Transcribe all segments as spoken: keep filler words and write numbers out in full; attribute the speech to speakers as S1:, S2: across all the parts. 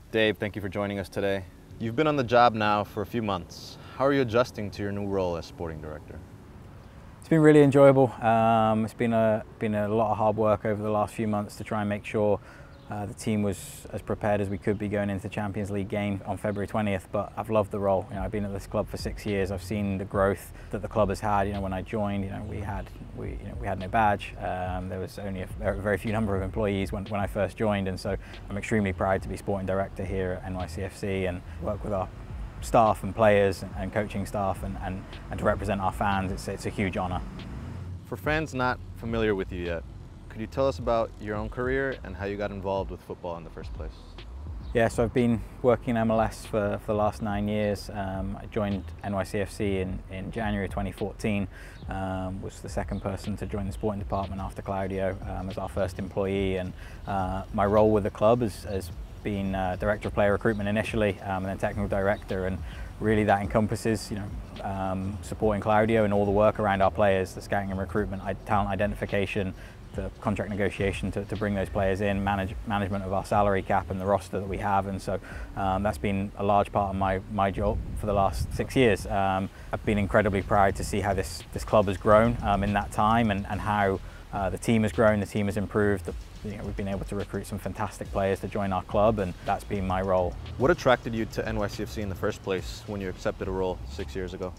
S1: Dave, thank you for joining us today. You've been on the job now for a few months. How are you adjusting to your new role as sporting director?
S2: It's been really enjoyable. Um, it's been a, been a lot of hard work over the last few months to try and make sure uh, the team was as prepared as we could be going into the Champions League game on February twentieth, but I've loved the role. You know, I've been at this club for six years. I've seen the growth that the club has had. You know, when I joined, you know, we had, we, you know, we had no badge. Um, there was only a very few number of employees when, when I first joined, and so I'm extremely proud to be sporting director here at N Y C F C and work with our staff and players and coaching staff and, and, and to represent our fans. It's, it's a huge honour.
S1: For fans not familiar with you yet, could you tell us about your own career and how you got involved with football in the first place?
S2: Yeah, so I've been working in M L S for, for the last nine years. Um, I joined N Y C F C in, in January twenty fourteen, um, was the second person to join the sporting department after Claudio um, as our first employee, and uh, my role with the club has, has been uh, director of player recruitment initially, um, and then technical director, and really that encompasses, you know, um, supporting Claudio and all the work around our players, the scouting and recruitment, talent identification, the contract negotiation to, to bring those players in, manage, management of our salary cap and the roster that we have, and so um, that's been a large part of my, my job for the last six years. Um, I've been incredibly proud to see how this, this club has grown um, in that time, and, and how uh, the team has grown, the team has improved. The, you know, we've been able to recruit some fantastic players to join our club, and that's been my role.
S1: What attracted you to N Y C F C in the first place when you accepted a role six years ago?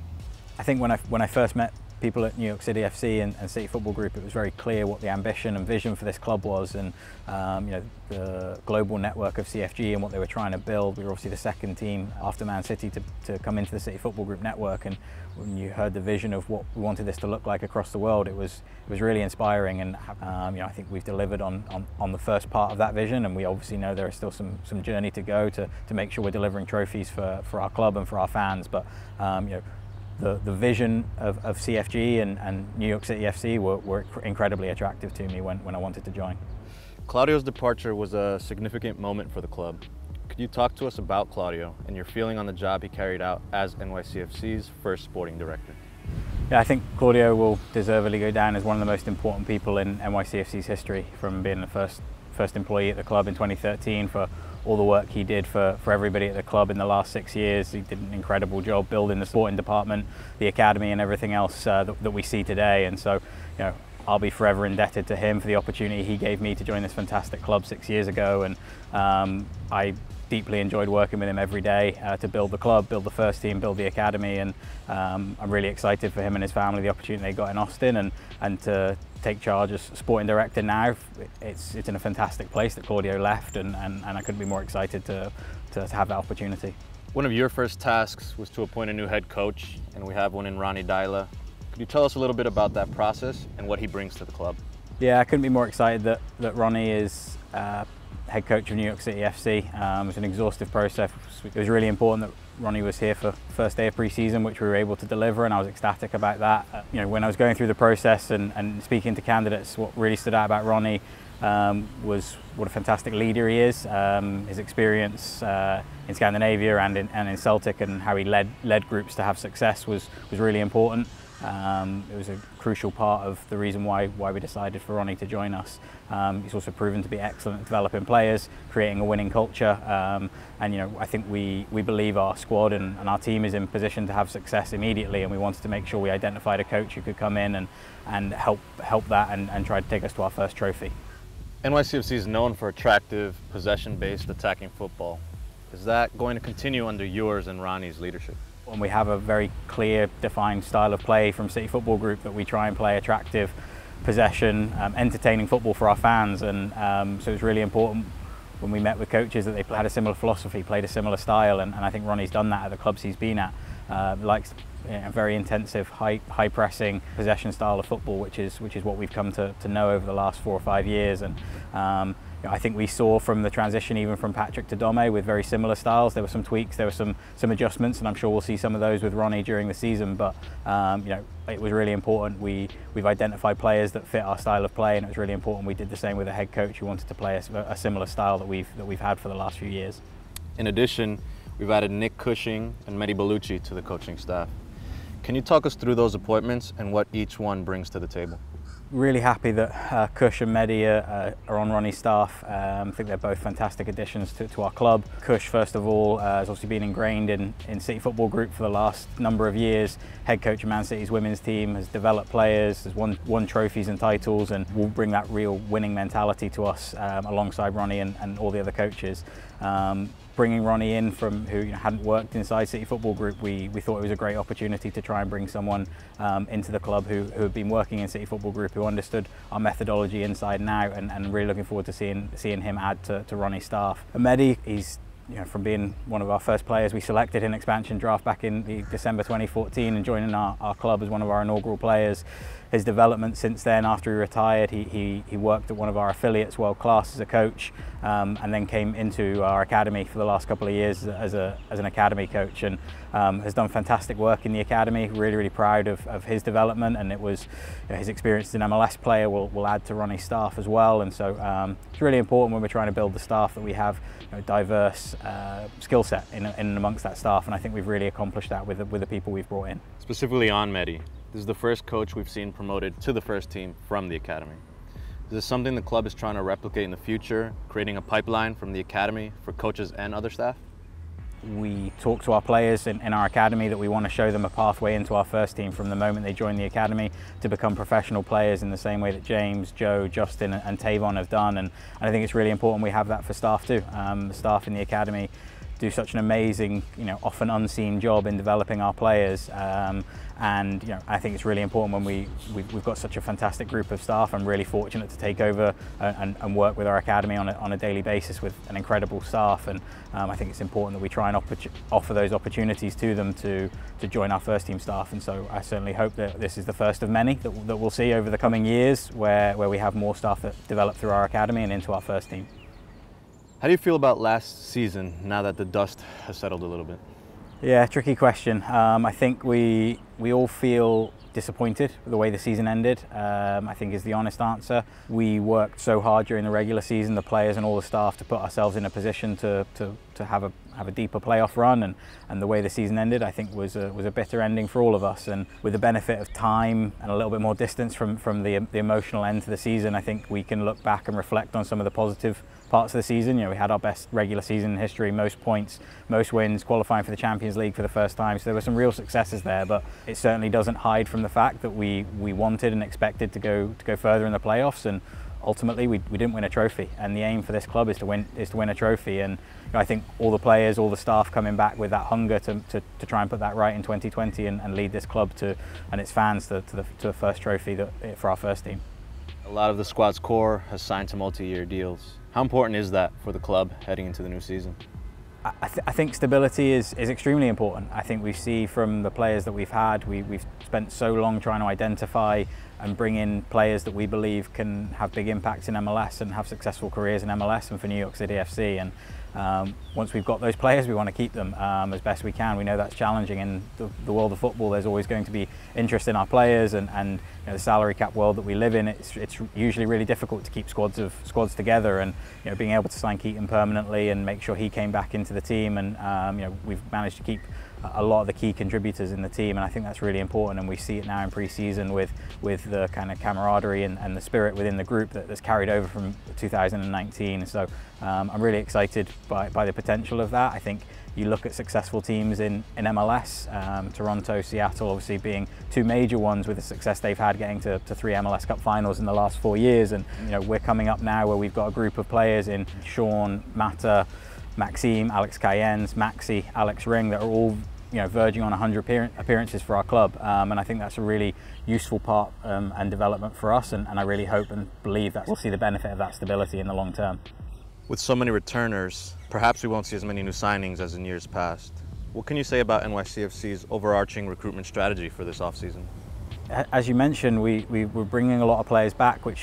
S2: I think when I, when I first met people at New York City F C and, and City Football Group, it was very clear what the ambition and vision for this club was, and um, you know, the global network of C F G and what they were trying to build. We were obviously the second team after Man City to, to come into the City Football Group network, and when you heard the vision of what we wanted this to look like across the world, it was it was really inspiring, and um, you know, I think we've delivered on, on, on the first part of that vision, and we obviously know there is still some, some journey to go to, to make sure we're delivering trophies for, for our club and for our fans, but um, you know, The, the vision of, of C F G and, and New York City F C were, were incredibly attractive to me when, when I wanted to join.
S1: Claudio's departure was a significant moment for the club. Could you talk to us about Claudio and your feeling on the job he carried out as N Y C F C's first sporting director?
S2: Yeah, I think Claudio will deservedly go down as one of the most important people in N Y C F C's history, from being the first, first employee at the club in twenty thirteen, for all the work he did for, for everybody at the club in the last six years. He did an incredible job building the sporting department, the academy, and everything else uh, that, that we see today. And so, you know, I'll be forever indebted to him for the opportunity he gave me to join this fantastic club six years ago. And um, I deeply enjoyed working with him every day uh, to build the club, build the first team, build the academy, and um, I'm really excited for him and his family, the opportunity they got in Austin, and, and to take charge as sporting director now. It's, it's in a fantastic place that Claudio left, and, and, and I couldn't be more excited to, to, to have that opportunity.
S1: One of your first tasks was to appoint a new head coach, and we have one in Ronnie Deila. Could you tell us a little bit about that process and what he brings to the club?
S2: Yeah, I couldn't be more excited that, that Ronnie is uh, head coach of New York City F C. Um, it was an exhaustive process. It was really important that Ronnie was here for first day of pre-season, which we were able to deliver, and I was ecstatic about that. Uh, you know, when I was going through the process and, and speaking to candidates, what really stood out about Ronnie um, was what a fantastic leader he is. Um, his experience uh, in Scandinavia and in, and in Celtic, and how he led led groups to have success was was really important. Um, it was a crucial part of the reason why why we decided for Ronnie to join us. Um, he's also proven to be excellent at developing players, creating a winning culture, um, and you know, I think we we believe our squad and, and our team is in position to have success immediately, and we wanted to make sure we identified a coach who could come in and and help help that and, and try to take us to our first trophy.
S1: N Y C F C is known for attractive, possession-based attacking football. Is that going to continue under yours and Ronnie's leadership?
S2: And we have a very clear, defined style of play from City Football Group, that we try and play attractive, possession, um, entertaining football for our fans. And um, so it was really important when we met with coaches that they had a similar philosophy, played a similar style, and, and I think Ronnie's done that at the clubs he's been at. Uh, likes you know, a very intensive, high, high pressing possession style of football, which is which is what we've come to, to know over the last four or five years. And um, you know, I think we saw from the transition, even from Patrick to Dome, with very similar styles. There were some tweaks, there were some some adjustments, and I'm sure we'll see some of those with Ronnie during the season. But um, you know, it was really important. We we've identified players that fit our style of play, and it was really important we did the same with a head coach who wanted to play a, a similar style that we've that we've had for the last few years.
S1: In addition, we've added Nick Cushing and Mehdi Bellucci to the coaching staff. Can you talk us through those appointments and what each one brings to the table?
S2: Really happy that uh, Kush and Mehdi are, uh, are on Ronnie's staff. Um, I think they're both fantastic additions to, to our club. Kush, first of all, uh, has obviously been ingrained in, in City Football Group for the last number of years. Head coach of Man City's women's team, has developed players, has won, won trophies and titles, and will bring that real winning mentality to us um, alongside Ronnie and, and all the other coaches. Um, Bringing Ronnie in from who you know, hadn't worked inside City Football Group, we, we thought it was a great opportunity to try and bring someone um, into the club who, who had been working in City Football Group, who understood our methodology inside and out, and, and really looking forward to seeing seeing him add to, to Ronnie's staff. And Mehdi, he's you know, from being one of our first players we selected in expansion draft back in the December twenty fourteen and joining our, our club as one of our inaugural players. His development since then, after he retired, he, he, he worked at one of our affiliates, World Class, as a coach, um, and then came into our academy for the last couple of years as, a, as an academy coach, and um, has done fantastic work in the academy. Really, really proud of, of his development, and it was you know, his experience as an M L S player will, will add to Ronnie's staff as well. And so um, it's really important when we're trying to build the staff that we have you know, diverse uh, skill set in, in and amongst that staff, and I think we've really accomplished that with the, with the people we've brought in.
S1: Specifically on Mehdi, this is the first coach we've seen promoted to the first team from the academy. Is this something the club is trying to replicate in the future, creating a pipeline from the academy for coaches and other staff?
S2: We talk to our players in, in our academy that we want to show them a pathway into our first team from the moment they join the academy to become professional players in the same way that James, Joe, Justin and Tavon have done, and, and I think it's really important we have that for staff too. Um, the staff in the academy do such an amazing, you know, often unseen job in developing our players, um, and you know, I think it's really important when we we've, we've got such a fantastic group of staff. I'm really fortunate to take over and, and work with our academy on a, on a daily basis with an incredible staff, and um, I think it's important that we try and offer those opportunities to them to to join our first team staff. And so I certainly hope that this is the first of many that, that we'll see over the coming years, where where we have more staff that develop through our academy and into our first team.
S1: How do you feel about last season now that the dust has settled a little bit?
S2: Yeah, tricky question. Um, I think we we all feel disappointed with the way the season ended, um, I think is the honest answer. We worked so hard during the regular season, the players and all the staff, to put ourselves in a position to, to, to have a have a deeper playoff run, and, and the way the season ended I think was a, was a bitter ending for all of us. And with the benefit of time and a little bit more distance from, from the, the emotional end to the season, I think we can look back and reflect on some of the positive parts of the season. You know, we had our best regular season in history, most points, most wins, qualifying for the Champions League for the first time. So there were some real successes there, but it certainly doesn't hide from the fact that we we wanted and expected to go to go further in the playoffs, and ultimately we, we didn't win a trophy. And the aim for this club is to win is to win a trophy. And you know, I think all the players, all the staff coming back with that hunger to, to, to try and put that right in twenty twenty and, and lead this club to and its fans to, to the to the first trophy that, for our first team.
S1: A lot of the squad's core has signed to multi-year deals. How important is that for the club heading into the new season?
S2: I, th I think stability is, is extremely important. I think we see from the players that we've had, we, we've spent so long trying to identify and bring in players that we believe can have big impacts in M L S and have successful careers in M L S and for New York City F C. And um, once we've got those players, we want to keep them um, as best we can. We know that's challenging. In the, the world of football, there's always going to be interest in our players, and, and you know, the salary cap world that we live in, it's, it's usually really difficult to keep squads of squads together. And you know, being able to sign Keaton permanently and make sure he came back into the team, and um, you know, we've managed to keep a lot of the key contributors in the team, and I think that's really important. And we see it now in pre-season with with the kind of camaraderie and, and the spirit within the group that, that's carried over from two thousand nineteen. So um, I'm really excited by, by the potential of that. I think you look at successful teams in, in M L S, um, Toronto, Seattle obviously being two major ones with the success they've had getting to, to three M L S Cup finals in the last four years. And you know, we're coming up now where we've got a group of players in Sean, Mata, Maxime, Alex Cayens, Maxi, Alex Ring that are all you know, verging on one hundred appearances for our club, um, and I think that's a really useful part um, and development for us, and, and I really hope and believe that we'll see the benefit of that stability in the long term.
S1: With so many returners, perhaps we won't see as many new signings as in years past. What can you say about N Y C F C's overarching recruitment strategy for this offseason?
S2: As you mentioned, we, we, we're bringing a lot of players back, which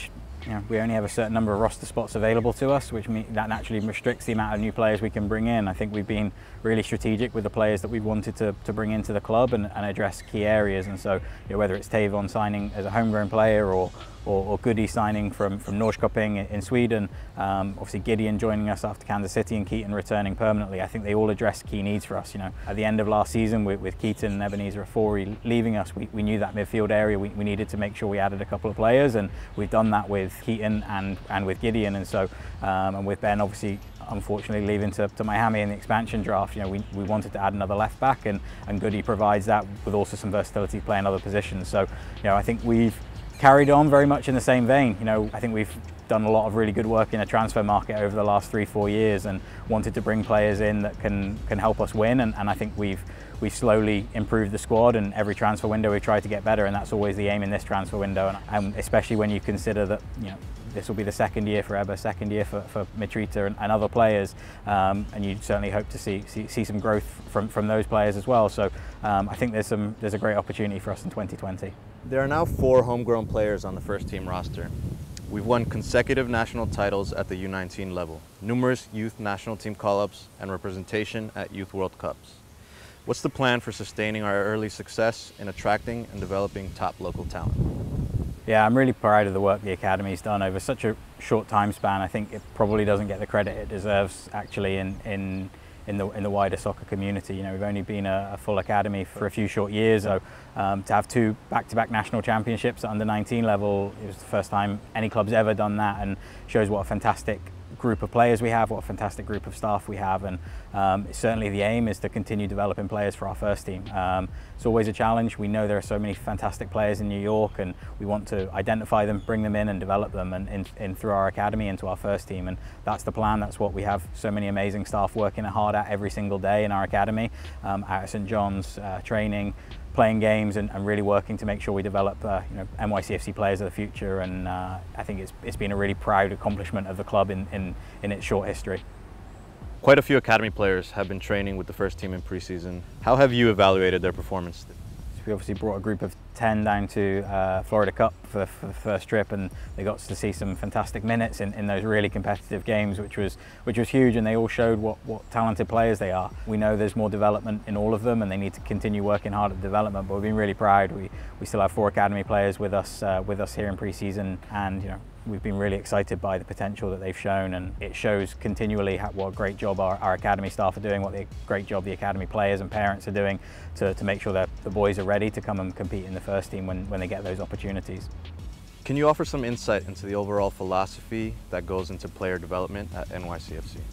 S2: You know, we only have a certain number of roster spots available to us, which means that naturally restricts the amount of new players we can bring in. I think we've been really strategic with the players that we've wanted to, to bring into the club and, and address key areas. And so, you know, whether it's Tavon signing as a homegrown player or or, or Goody signing from, from Norrköping in Sweden, um, obviously Gideon joining us after Kansas City and Keaton returning permanently, I think they all address key needs for us. You know, at the end of last season with, with Keaton and Ebenezer Afori leaving us, we, we knew that midfield area we, we needed to make sure we added a couple of players, and we've done that with Keaton and, and with Gideon, and so um, and with Ben obviously unfortunately leaving to, to Miami in the expansion draft. You know, we, we wanted to add another left back, and, and Goody provides that with also some versatility to play in other positions. So, you know, I think we've carried on very much in the same vein. You know, I think we've done a lot of really good work in a transfer market over the last three, four years, and wanted to bring players in that can can help us win. And, and I think we've we've slowly improved the squad, and every transfer window we try to get better, and that's always the aim in this transfer window. And, and especially when you consider that, you know, this will be the second year for Ebba, second year for, for Mitrita and, and other players, um, and you certainly hope to see, see see some growth from from those players as well. So um, I think there's some there's a great opportunity for us in twenty twenty.
S1: There are now four homegrown players on the first team roster. We've won consecutive national titles at the U nineteen level, numerous youth national team call-ups, and representation at Youth World Cups. What's the plan for sustaining our early success in attracting and developing top local talent?
S2: Yeah, I'm really proud of the work the Academy's done over such a short time span. I think it probably doesn't get the credit it deserves actually in, in, in, the, in the wider soccer community. You know, we've only been a, a full academy for a few short years, so um, to have two back-to-back national championships at under nineteen level, it was the first time any club's ever done that, and shows what a fantastic group of players we have, what a fantastic group of staff we have, and um, certainly the aim is to continue developing players for our first team. Um, it's always a challenge. We know there are so many fantastic players in New York, and we want to identify them, bring them in and develop them and in, in through our academy into our first team, and that's the plan. That's what we have so many amazing staff working hard at every single day in our academy, um, at Saint John's, uh, training, playing games, and, and really working to make sure we develop uh, you know, N Y C F C players of the future. And uh, I think it's, it's been a really proud accomplishment of the club in, in, in its short history.
S1: Quite a few academy players have been training with the first team in preseason. How have you evaluated their performance?
S2: We obviously brought a group of ten down to uh, Florida Cup for, for the first trip, and they got to see some fantastic minutes in, in those really competitive games, which was which was huge, and they all showed what, what talented players they are. We know there's more development in all of them, and they need to continue working hard at development, but we've been really proud. We, we still have four academy players with us uh, with us here in pre-season, and you know, we've been really excited by the potential that they've shown, and it shows continually how, what a great job our, our academy staff are doing, what a great job the academy players and parents are doing to, to make sure that the boys are ready to come and compete in the first team when, when they get those opportunities.
S1: Can you offer some insight into the overall philosophy that goes into player development at N Y C F C?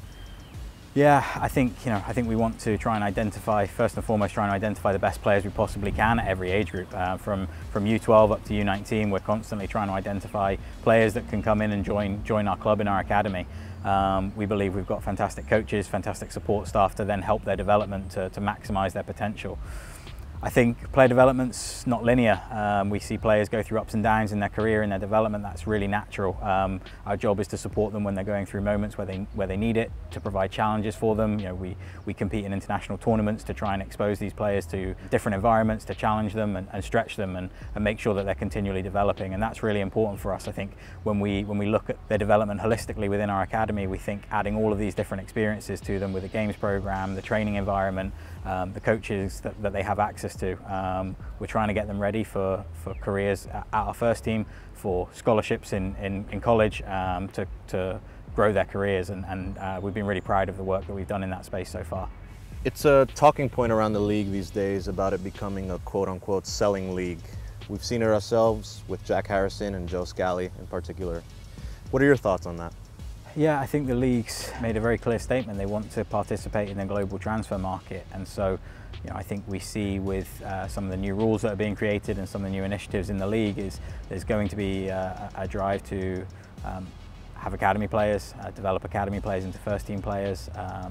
S2: Yeah, I think you know. I think we want to try and identify, first and foremost, try and identify the best players we possibly can at every age group. Uh, from from U twelve up to U nineteen, we're constantly trying to identify players that can come in and join join our club in our academy. Um, we believe we've got fantastic coaches, fantastic support staff to then help their development to, to maximise their potential. I think player development's not linear. Um, we see players go through ups and downs in their career, in their development. That's really natural. Um, our job is to support them when they're going through moments where they where they need it, to provide challenges for them. You know, we we compete in international tournaments to try and expose these players to different environments, to challenge them and, and stretch them, and, and make sure that they're continually developing. And that's really important for us. I think when we when we look at their development holistically within our academy, we think adding all of these different experiences to them with the games program, the training environment, um, the coaches that, that they have access to. Um, we're trying to get them ready for, for careers at our first team, for scholarships in, in, in college, um, to, to grow their careers, and, and uh, we've been really proud of the work that we've done in that space so far.
S1: It's a talking point around the league these days about it becoming a quote-unquote selling league. We've seen it ourselves with Jack Harrison and Joe Scally in particular. What are your thoughts on that?
S2: Yeah, I think the league's made a very clear statement. They want to participate in the global transfer market, and so you know, I think we see with uh, some of the new rules that are being created and some of the new initiatives in the league is there's going to be uh, a drive to um, have academy players, uh, develop academy players into first team players, um,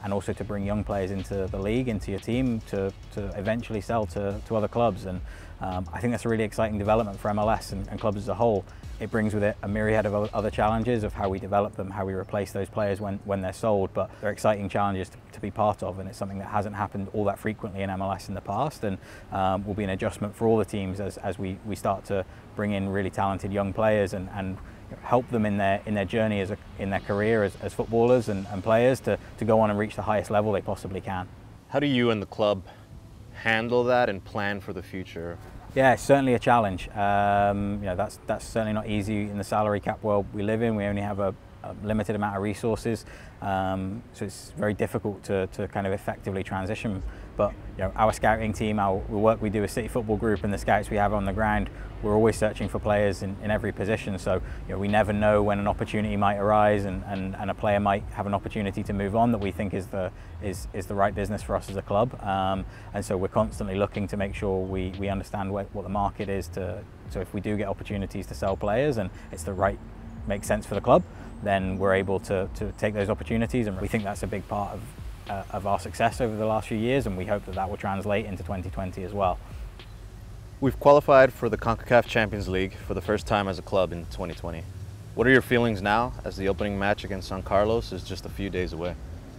S2: and also to bring young players into the league, into your team, to, to eventually sell to, to other clubs. And um, I think that's a really exciting development for M L S and, and clubs as a whole. It brings with it a myriad of other challenges of how we develop them, how we replace those players when, when they're sold, but they're exciting challenges to, to be part of, and it's something that hasn't happened all that frequently in M L S in the past, and um, will be an adjustment for all the teams as, as we, we start to bring in really talented young players and, and help them in their in their journey as a, in their career as, as footballers and, and players to, to go on and reach the highest level they possibly can.
S1: How do you and the club handle that and plan for the future?
S2: Yeah, it's certainly a challenge. Um, you know, that's that's certainly not easy in the salary cap world we live in. We only have a, a limited amount of resources, um, so it's very difficult to, to kind of effectively transition. But you know, our scouting team, our the work we do as City Football Group, and the scouts we have on the ground, we're always searching for players in, in every position. So you know, we never know when an opportunity might arise, and, and, and a player might have an opportunity to move on that we think is the is, is the right business for us as a club. Um, and so we're constantly looking to make sure we, we understand what, what the market is. To so if we do get opportunities to sell players and it's the right makes sense for the club, then we're able to, to take those opportunities, and we think that's a big part of Uh, of our success over the last few years, and we hope that that will translate into twenty twenty as well.
S1: We've qualified for the CONCACAF Champions League for the first time as a club in twenty twenty. What are your feelings now as the opening match against San Carlos is just a few days away?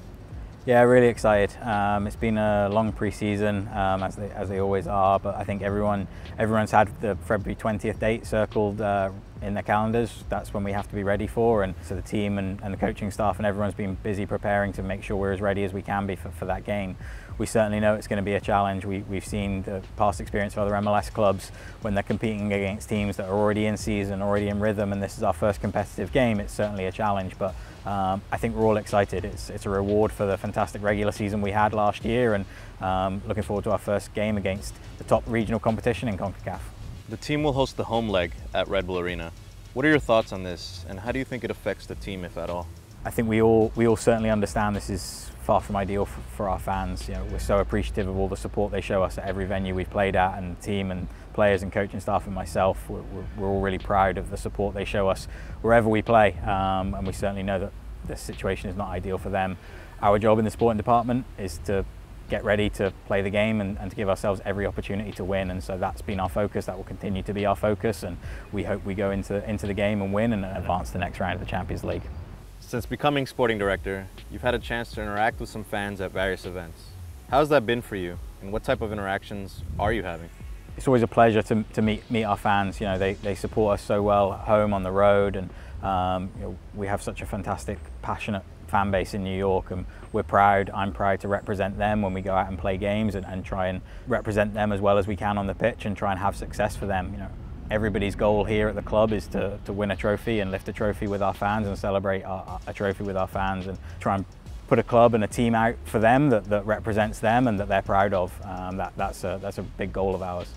S2: Yeah, really excited. Um, it's been a long pre-season, um, as they as they always are, but I think everyone everyone's had the February twentieth date circled uh, in their calendars. That's when we have to be ready for, and so the team and, and the coaching staff and everyone's been busy preparing to make sure we're as ready as we can be for, for that game. We certainly know it's going to be a challenge. We, we've seen the past experience of other M L S clubs when they're competing against teams that are already in season, already in rhythm, and this is our first competitive game. It's certainly a challenge, but um, I think we're all excited. It's, it's a reward for the fantastic regular season we had last year, and um, looking forward to our first game against the top regional competition in CONCACAF.
S1: The team will host the home leg at Red Bull Arena. What are your thoughts on this, and how do you think it affects the team, if at all?
S2: I think we all we all certainly understand this is far from ideal for, for our fans. You know, we're so appreciative of all the support they show us at every venue we've played at, and the team and players and coaching staff and myself, we're, we're, we're all really proud of the support they show us wherever we play, um, and we certainly know that this situation is not ideal for them. Our job in the sporting department is to get ready to play the game and, and to give ourselves every opportunity to win, and so that's been our focus. That will continue to be our focus, and we hope we go into, into the game and win and advance to the next round of the Champions League.
S1: Since becoming sporting director, you've had a chance to interact with some fans at various events. How's that been for you, and what type of interactions are you having?
S2: It's always a pleasure to, to meet, meet our fans. You know, they, they support us so well at home, on the road, and um, you know, we have such a fantastic, passionate fan base in New York, and we're proud, I'm proud to represent them when we go out and play games, and, and try and represent them as well as we can on the pitch and try and have success for them. You know, everybody's goal here at the club is to, to win a trophy and lift a trophy with our fans and celebrate our, a trophy with our fans, and try and put a club and a team out for them that, that represents them and that they're proud of. Um, that, that's, a, that's a big goal of ours.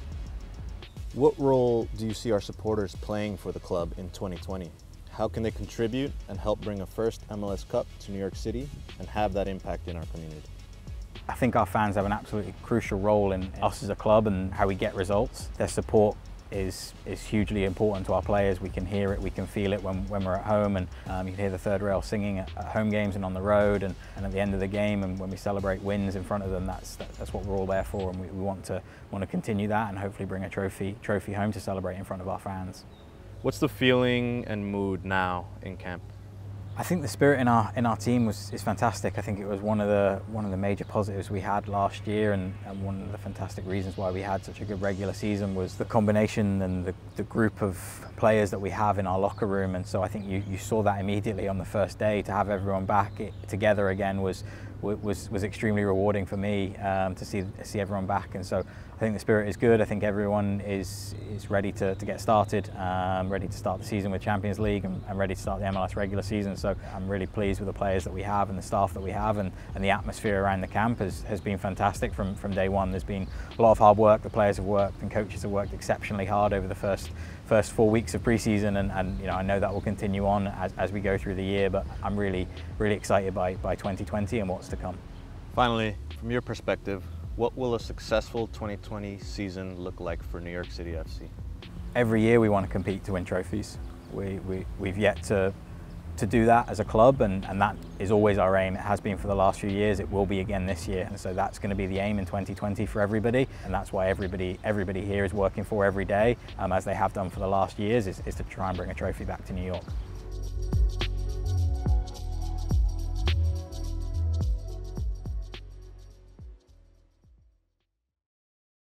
S1: What role do you see our supporters playing for the club in twenty twenty? How can they contribute and help bring a first M L S Cup to New York City and have that impact in our community?
S2: I think our fans have an absolutely crucial role in us as a club and how we get results. Their support is is hugely important to our players. We can hear it, we can feel it when, when we're at home, and um, you can hear the third rail singing at, at home games and on the road, and, and at the end of the game, and when we celebrate wins in front of them. That's that, that's what we're all there for, and we, we want to want to continue that and hopefully bring a trophy trophy home to celebrate in front of our fans.
S1: What's the feeling and mood now in camp?
S2: I think the spirit in our in our team was is fantastic. I think it was one of the one of the major positives we had last year, and, and one of the fantastic reasons why we had such a good regular season was the combination and the, the group of players that we have in our locker room. And so I think you, you saw that immediately on the first day. To have everyone back it, together again was was was extremely rewarding for me, um, to see see everyone back. And so I think the spirit is good. I think everyone is is ready to, to get started, um, ready to start the season with Champions League, and, and ready to start the M L S regular season. So I'm really pleased with the players that we have and the staff that we have, and, and the atmosphere around the camp has, has been fantastic from, from day one. There's been a lot of hard work. The players have worked and coaches have worked exceptionally hard over the first first four weeks of pre-season, and, and you know, I know that will continue on as, as we go through the year, but I'm really, really excited by, by twenty twenty and what's to come.
S1: Finally, from your perspective, what will a successful twenty twenty season look like for New York City F C?
S2: Every year we want to compete to win trophies. We, we, we've yet to to do that as a club, and, and that is always our aim. It has been for the last few years, it will be again this year, and so that's going to be the aim in twenty twenty for everybody, and that's why everybody everybody here is working for every day, um, as they have done for the last years, is, is to try and bring a trophy back to New York.